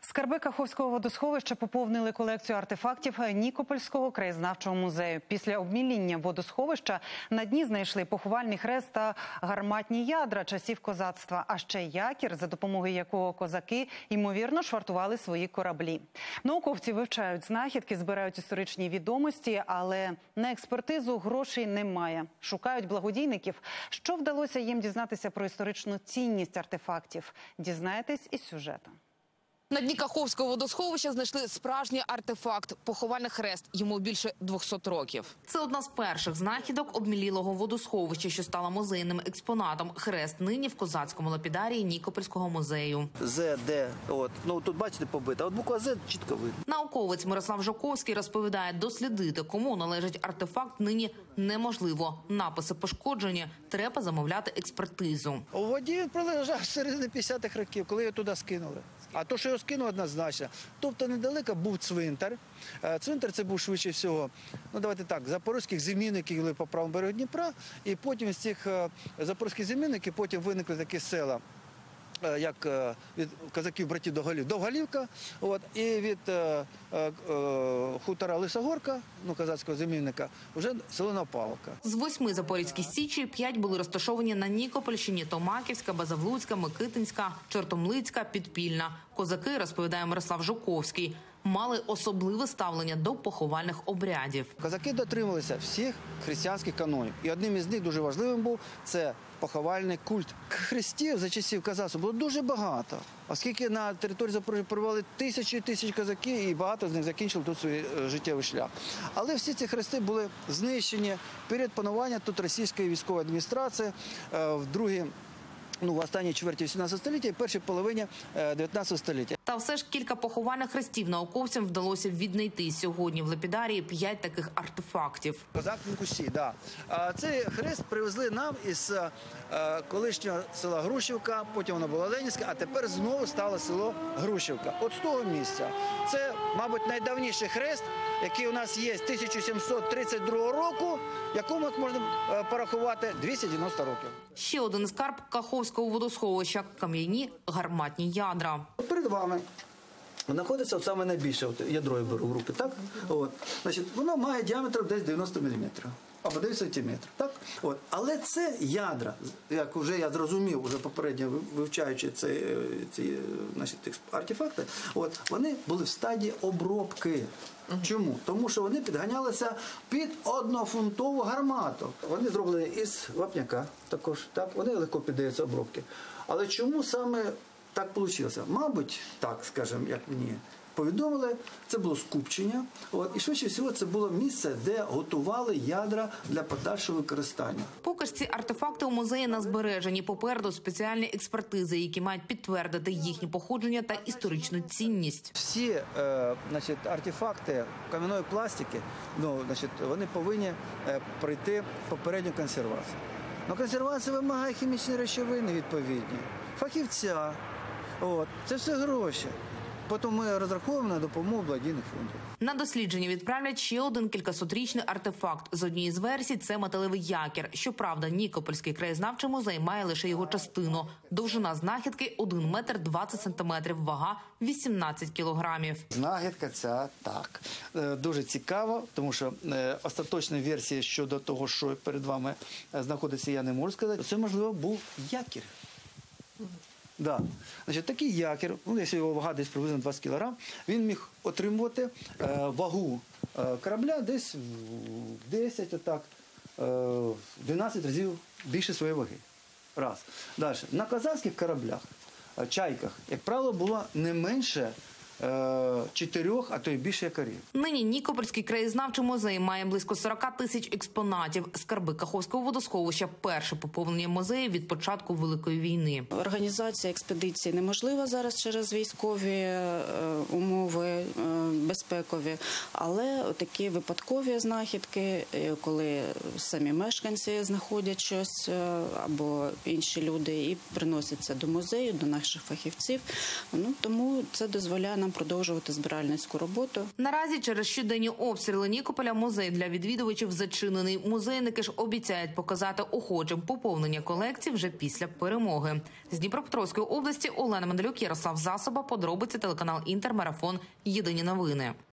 Скарби Каховського водосховища поповнили колекцію артефактів Нікопольського краєзнавчого музею. Після обміління водосховища на дні знайшли поховальний хрест та гарматні ядра часів козацтва, а ще якір, за допомогою якого козаки, ймовірно, швартували свої кораблі. Науковці вивчають знахідки, збирають історичні відомості, але на експертизу грошей немає. Шукають благодійників. Що вдалося їм дізнатися про історичну цінність артефактів? Дізнаєтесь із сюжету. На дні Каховського водосховища знайшли справжній артефакт – поховальний хрест. Йому більше 200 років. Це одна з перших знахідок обмілілого водосховища, що стала музейним експонатом. Хрест нині в козацькому лапідарії Нікопольського музею. З, Д, тут бачите побита, от буква З чітко видно. Науковець Мирослав Жуковський розповідає, дослідити, кому належить артефакт, нині неможливо. Написи пошкоджені, треба замовляти експертизу. У воді він пролежав з середини 50-х років, коли його туди скинули. А то, що його скинули, однозначно. Тобто недалеко був цвинтар. Цвинтар це був швидше всього, давайте так, запорозьких зимівників, які були по правому берегу Дніпра. І потім з цих запорозьких зимівників потім виникли такі села, як від козаків-братів Довголівка, і від хутора Лисогорка, козацького зимівника, вже село Напаловка. З 8 запорізьких січі 5 були розташовані на Нікопольщині: Томаківська, Базавлуцька, Микитинська, Чортомлицька, Підпільна. Козаки, розповідає Мирослав Жуковський, мали особливе ставлення до поховальних обрядів. Козаки дотримувалися всіх християнських канонів. І одним із них дуже важливим був – це поховальний культ. Хрестів за часів козацтва було дуже багато, оскільки на території Запоріжжя перебували тисячі і тисячі козаків, і багато з них закінчили тут свій життєвий шлях. Але всі ці хрести були знищені перед пануванням тут російської військової адміністрації в останній чверті 18 століття і першій половині 19 століття. Та все ж кілька поховальних хрестів науковцям вдалося віднайти. Сьогодні в лапідарії 5 таких артефактів. Козак Кусі, да. Цей хрест привезли нам із колишнього села Грушівка, потім воно було Ленінське, а тепер знову стало село Грушівка. От з того місця. Це, мабуть, найдавніший хрест, який у нас є з 1732 року, якому можна порахувати 290 років. Ще один скарб Каховського водосховища – кам'яні гарматні ядра. Перед вами знаходиться саме найбільше, ядро я беру в руки, так? Воно має діаметр десь 90 мм. Або 9 сантиметрів, так? Але це ядра, як вже я зрозумів, вже попередньо вивчаючи ці артефакти, вони були в стадії обробки. Чому? Тому що вони підганялися під однофунтову гармату. Вони зроблені із вапняка також, так? Вони легко піддаються обробки. Але чому саме так вийшло? Мабуть, так, скажімо, як мені повідомили, це було скупчення. І швидше всього це було місце, де готували ядра для подальшого використання. Поки ж ці артефакти у музеї на збереженні. Попереду спеціальні експертизи, які мають підтвердити їхнє походження та історичну цінність. Всі артефакти кам'яної пластики, вони повинні пройти попередню консервацію. Консервація вимагає хімічні речовини відповідні, фахівця. Це все гроші. Потім ми розраховуємо на допомогу благодійних фондів. На дослідження відправлять ще один кількасотрічний артефакт. З однієї з версій – це металевий якір. Щоправда, Нікопольський краєзнавчий музей має лише його частину. Довжина знахідки – 1 метр 20 сантиметрів, вага – 18 кілограмів. Знахідка ця так. Дуже цікаво, тому що остаточної версії щодо того, що перед вами знаходиться, я не можу сказати. Це, можливо, був якір. Да. Такий якір, якщо його вага десь приблизно 20 кг, він міг отримувати вагу корабля десь в 10, 12 разів більше своєї ваги. Раз. Далі. На козацьких кораблях, чайках, як правило, було не менше 4, а то й більше якорів. Нині Нікопольський краєзнавчий музей має близько 40 тисяч експонатів. Скарби Каховського водосховища – перше поповнення музею від початку Великої війни. Організація експедиції неможлива зараз через військові умови безпекові, але такі випадкові знахідки, коли самі мешканці знаходять щось або інші люди і приносять це до музею, до наших фахівців, тому це дозволяє нам нам продовжувати збиральницьку роботу. Наразі через щоденні обстріли Нікополя музей для відвідувачів зачинений. Музейники ж обіцяють показати охочим поповнення колекції вже після перемоги. З Дніпропетровської області Олена Медалюк, Ярослав Засоба, подробиці, телеканал Інтер, Марафон, Єдині новини.